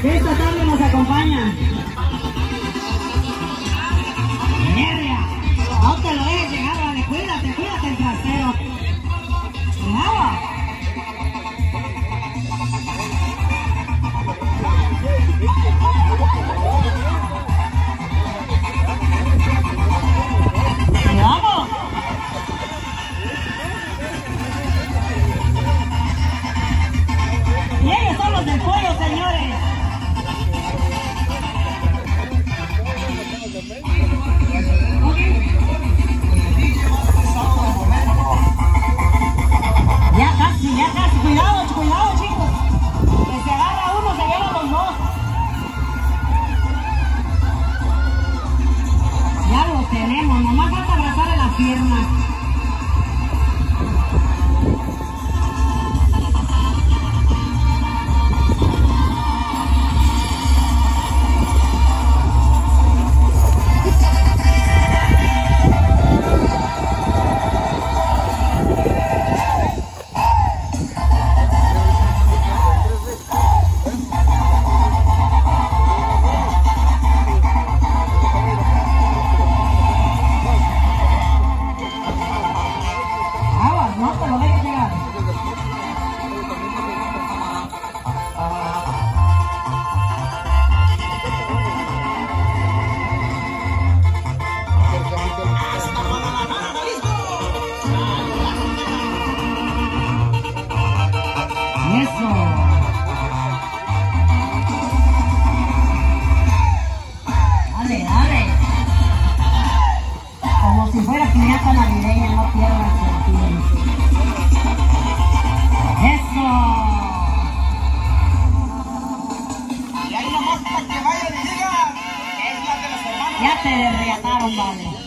que esta tarde nos acompañan. ¡Mierda! No te lo dejes llegar, vale, cuídate el trasero. ¡Cuidado! ¡Vamos! Y ellos son los del pollo, señores. Ya casi, cuidado chicos. Que se agarra uno, se lleva los dos. Ya lo tenemos, nomás falta abrazarle la pierna. No te lo dejes llegar. Eso. Dale. Como si fuera piñata navideña, no pierdas el tiempo. ¡Eso! Y ahí nomás para que vayan y digan, es la de los hermanos. Ya te derriataron, vale.